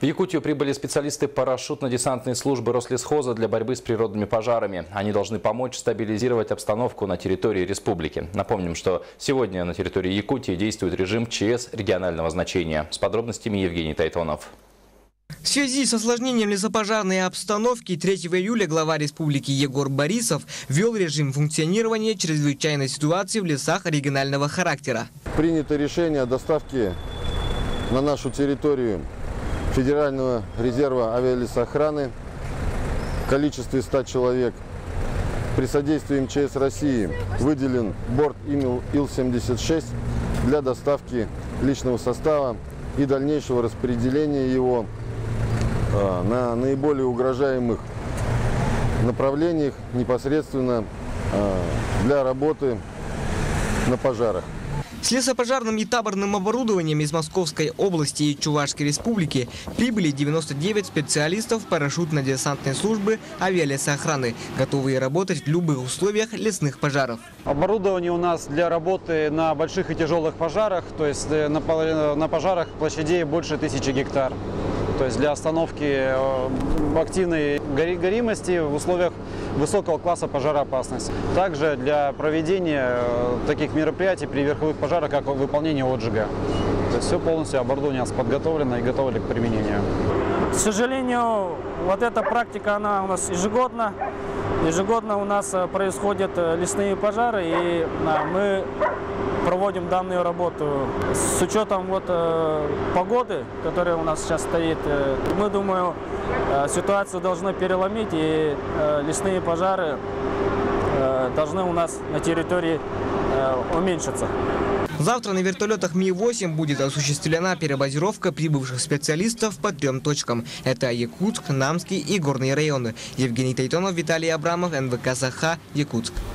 В Якутию прибыли специалисты парашютно-десантной службы Рослесхоза для борьбы с природными пожарами. Они должны помочь стабилизировать обстановку на территории республики. Напомним, что сегодня на территории Якутии действует режим ЧС регионального значения. С подробностями Евгений Тайтонов. В связи с осложнением лесопожарной обстановки 3 июля глава республики Егор Борисов ввел режим функционирования чрезвычайной ситуации в лесах регионального характера. Принято решение о доставке на нашу территорию Федерального резерва авиалесоохраны в количестве 100 человек. При содействии МЧС России выделен борт Ил-76 для доставки личного состава и дальнейшего распределения его на наиболее угрожаемых направлениях непосредственно для работы на пожарах. С лесопожарным и таборным оборудованием из Московской области и Чувашской республики прибыли 99 специалистов парашютно-десантной службы авиалесоохраны, готовые работать в любых условиях лесных пожаров. Оборудование у нас для работы на больших и тяжелых пожарах, то есть на пожарах площадей больше 1000 гектар. То есть для остановки активной горимости в условиях высокого класса пожароопасности. Также для проведения таких мероприятий при верховых пожарах, как выполнение отжига. То есть все полностью оборудование подготовлено и готово к применению. К сожалению, вот эта практика, она у нас ежегодно. Ежегодно у нас происходят лесные пожары, и мы проводим данную работу. С учетом погоды, которая у нас сейчас стоит, мы думаю, ситуацию должны переломить, и лесные пожары должны у нас на территории уменьшиться. Завтра на вертолетах Ми-8 будет осуществлена перебазировка прибывших специалистов по 3 точкам. Это Якутск, Намский и Горные районы. Евгений Тайтонов, Виталий Абрамов, НВК Саха, Якутск.